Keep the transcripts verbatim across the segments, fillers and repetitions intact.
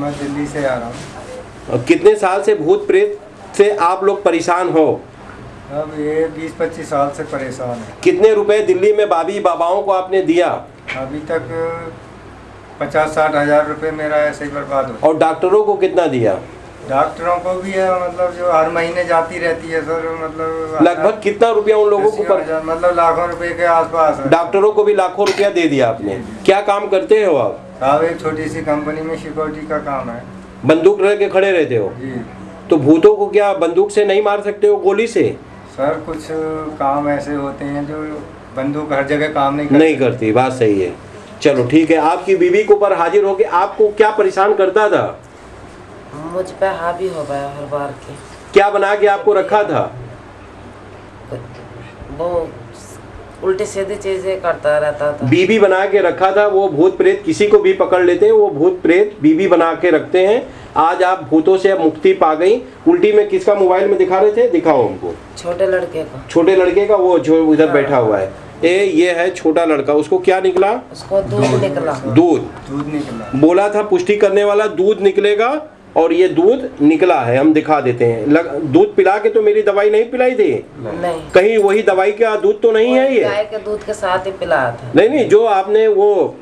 मैं दिल्ली से आ रहा हूँ। और कितने साल से भूत प्रेत से आप लोग परेशान हो? अब ये बीस पच्चीस साल से परेशान है। कितने रुपए दिल्ली में बाबी बाबाओं को आपने दिया? अभी तक पचास साठ हजार रुपये मेरा ऐसे ही बर्बाद हो। और डॉक्टरों को कितना दिया? डॉक्टरों को भी है, मतलब जो हर महीने जाती रहती है सर, मतलब लगभग कितना रुपया उन लोगों को पर... मतलब लाखों रुपए के आसपास है। डॉक्टरों को भी लाखों रुपया दे दिया आपने। क्या काम करते हो आप? साहब एक छोटी सी कंपनी में सिक्योरिटी का काम है। बंदूक रख के खड़े रहते हो? जी। तो भूतों को क्या बंदूक से नहीं मार सकते हो, गोली से? सर कुछ काम ऐसे होते हैं जो बंदूक हर जगह काम नहीं करती। नहीं करती, बात सही है। चलो ठीक है, आपकी बीवी को पर हाजिर होके आपको क्या परेशान करता था? मुझ पे हावी हो गया हर बार के। क्या बना के आपको रखा था? वो उल्टी सीधी चीजें करता रहता था। बीबी बना के रखा था। वो भूत प्रेत किसी को भी पकड़ लेते हैं, वो भूत प्रेत बीबी बना के रखते हैं। आज आप भूतों से मुक्ति पा गई। उल्टी में किसका मोबाइल में दिखा रहे थे? दिखाओ हमको। छोटे लड़के का। छोटे लड़के का, वो जो उधर हाँ। बैठा हुआ है। ए ये है छोटा लड़का। उसको क्या निकला? उसको दूध निकला। दूध दूध निकला। बोला था पुष्टि करने वाला, दूध निकलेगा। और ये दूध निकला है, हम दिखा देते हैं। लग, दूध पिला के तो मेरी दवाई नहीं पिलाई थी? नहीं। कहीं वही दवाई का दूध तो नहीं है ये? गाय के दूध के साथ ही पिलाया था। नहीं नहीं, जो आपने वो,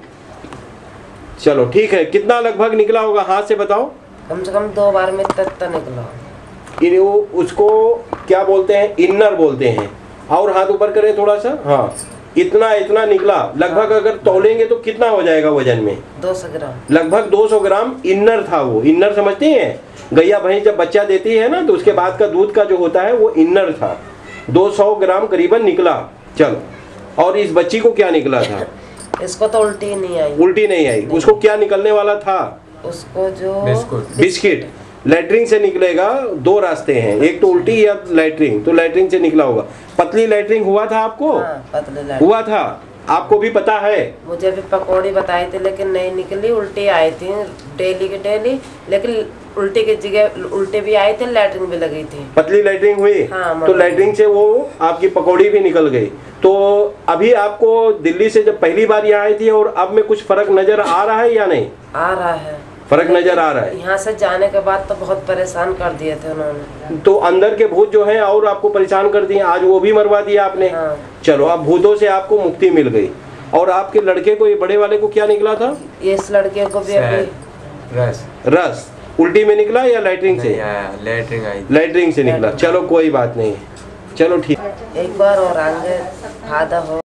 चलो ठीक है। कितना लगभग निकला होगा, हाथ से बताओ। कम से कम दो बार में तत्ता निकला। इन वो उसको क्या बोलते हैं? इनर बोलते हैं। और हाथ ऊपर करें थोड़ा सा। हाँ, इतना इतना निकला लगभग। अगर तौलेंगे तो कितना हो जाएगा वजन में? दो सौ ग्राम। लगभग दो सौ ग्राम इनर था वो। इनर समझते हैं? गैया भैंस जब बच्चा देती है ना, तो उसके बाद का दूध का जो होता है वो इनर था। दो सौ ग्राम करीबन निकला। चलो, और इस बच्ची को क्या निकला था? इसको तो उल्टी नहीं आई। उल्टी नहीं आई। उसको क्या निकलने वाला था? उसको जो बिस्किट। लैट्रिन से निकलेगा। दो रास्ते हैं, एक तो उल्टी या लैट्रिन। तो लैट्रिन से निकला होगा। पतली लैट्रिन हुआ था आपको? हाँ, पतली लैट्रिन हुआ था। आपको भी पता है? मुझे भी पकौड़ी बताई थी, लेकिन नहीं निकली। उल्टी आई थी डेली के डेली, लेकिन उल्टी की जगह उल्टी भी आई थी, लैट्रिन भी लगी थी। पतली लैट्रिन हुई। हाँ, तो लैट्रिन से वो आपकी पकौड़ी भी निकल गई। तो अभी आपको दिल्ली से जब पहली बार यहाँ आई थी और अब में कुछ फर्क नजर आ रहा है या नहीं? आ रहा है, फर्क नजर आ रहा है। यहाँ से जाने के बाद तो बहुत परेशान कर दिए थे उन्होंने। तो अंदर के भूत जो हैं और आपको परेशान कर दिए, आज वो भी मरवा दिया आपने। हाँ। चलो, अब भूतों से आपको मुक्ति मिल गई। और आपके लड़के को, ये बड़े वाले को क्या निकला था? इस लड़के को भी अभी रस रस उल्टी में निकला या लैट्रिन से? लैट्रिन आई। लैट्रिन से निकला। चलो कोई बात नहीं, चलो ठीक। एक बार और आगे फायदा हो